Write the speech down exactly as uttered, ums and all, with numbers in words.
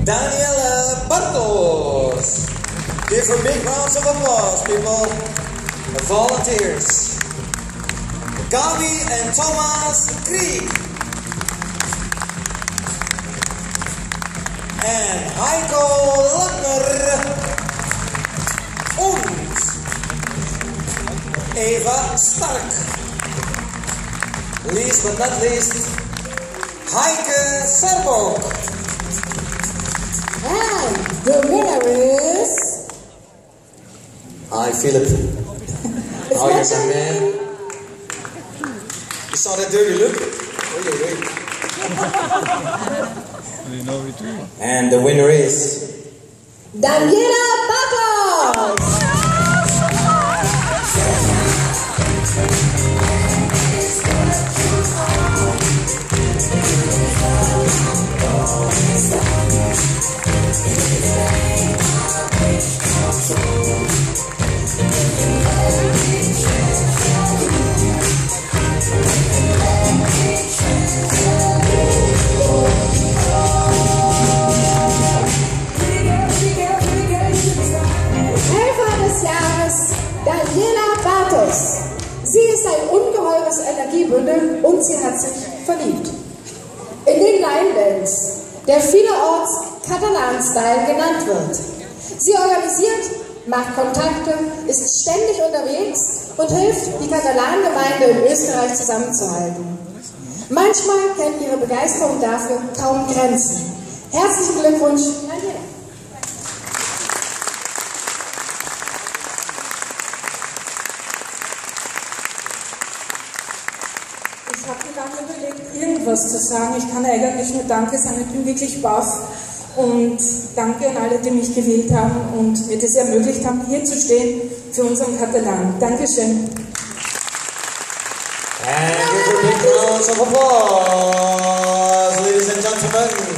Daniela, Bartos. Give a big round of applause, people. The volunteers. Gabi and Thomas Krieg. And Heiko Lackner. Und Eva Stark. Last but not least, Heike Serbo. And the winner is... Hi, Philip. How are you, man? You saw that dirty look? Wait, wait. And the winner is... Daniela Bartos! Helfer des Jahres, Daniela Bartos. Sie ist ein ungeheures Energiebündel und sie hat sich verliebt. In den Linedance, der vielerorts Catalan-Style genannt wird. Sie organisiert, macht Kontakte, ist ständig unterwegs und hilft, die Catalan-Gemeinde in Österreich zusammenzuhalten. Manchmal kennt ihre Begeisterung dafür kaum Grenzen. Herzlichen Glückwunsch, Daniela. Ich habe mir lange überlegt, irgendwas zu sagen. Ich kann eigentlich nur Danke sagen, ich bin wirklich baff. Und danke an alle, die mich gewählt haben und mir das ermöglicht haben, hier zu stehen für unseren Catalan. Dankeschön. And give a big round of applause, ladies and gentlemen.